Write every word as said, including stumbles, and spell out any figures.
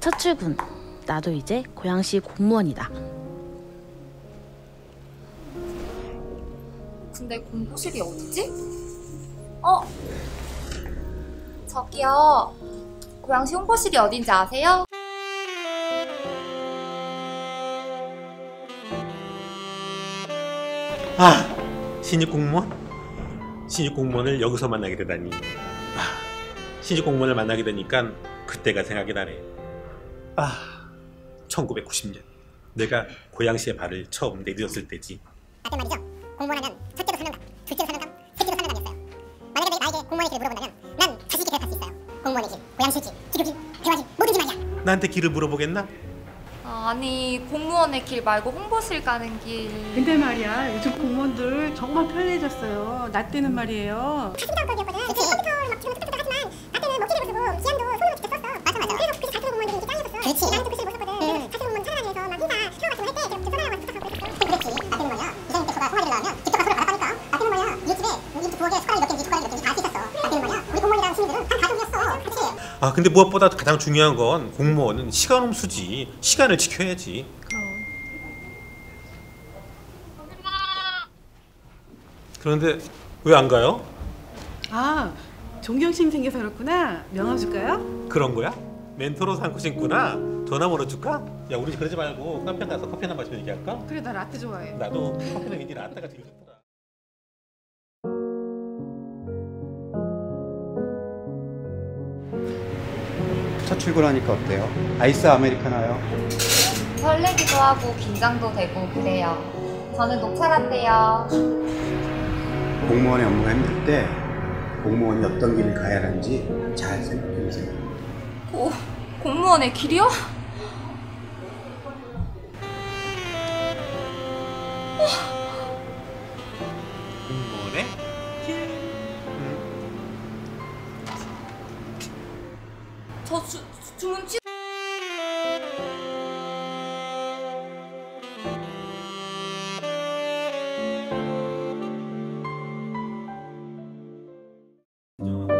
첫 출근. 나도 이제 고양시 공무원이다. 근데 공보실이 어디지? 어? 저기요. 고양시 홍보실이 어딘지 아세요? 아, 신입 공무원? 신입 공무원을 여기서 만나게 되다니. 아, 신입 공무원을 만나게 되니까 그때가 생각이 나네. 아, 천구백구십 년 내가 고양시에 발을 처음 내디뎠을 때지. 나때 말이죠. 공무원하면 첫째도 사명감, 둘째도 사명감, 셋째도 사명감이었어요. 만약에 내 나에게 공무원의 길을 물어본다면 난 자신 있게 대답할 수 있어요. 공무원의 길, 고양시 길, 기교길, 대화길, 뭐든지 말이야. 나한테 길을 물어보겠나? 아, 아니 공무원의 길 말고 홍보실 가는 길. 근데 말이야, 요즘 공무원들 정말 편리해졌어요. 나 때는 말이에요. 사진작업이었거든. 그치. 컴퓨터를 막 지금 뚝뚝뚝 하지만 나 때는 뭐 키를 쓰고 지안도 손으로 직접 썼어. 맞아 맞아. 그래서 그래서 잘 쓰는 공무원들이 인기 짱이었어. 그렇지. 나는 또 글씨를 못 썼거든. 응. 잘 쓰는 공무원 찾아다니면서 막 행사, 휴가 같은 거 할 때 그렇게 써달라고 해서 부탁하고 그랬었어. 그렇지. 나 때는 말이야. 이사님 때 저가 송아지를 낳으면 직접 가서 알았다니까. 나 때는 말이야. 이웃집에 이웃집 부엌에 숟가락이 몇 개인지 숟가락이 몇 개인지 다 알 수 있었어. 나 때는 말이야. 우리 공무원이라는 시민들은 한 가족이었어. 그치. 아, 근데 무엇보다 가장 중요한 건 공무원은 시간 홈수지. 시간을 지켜야지. 그런데 왜 안 가요? 아, 존경심 생겨서 그렇구나. 명함 줄까요? 그런 거야? 멘토로 삼고 싶구나. 전화번호 줄까? 야, 우리 그러지 말고 카페 가서 커피 하나 마시면 얘기할까? 그래, 나 라떼 좋아해. 나도 커피는 왠지 라떼가 제일 좋더라. 첫 출근하니까 어때요? 아이스 아메리카노요? 설레기도 하고 긴장도 되고 그래요. 저는 녹차라떼요. 공무원의 업무가 힘들 때 공무원이 어떤 길을 가야 하는지 잘 생각해보세요. 고, 공무원의 길이요? 공무원의 길. 저 주, 주문 치... 음.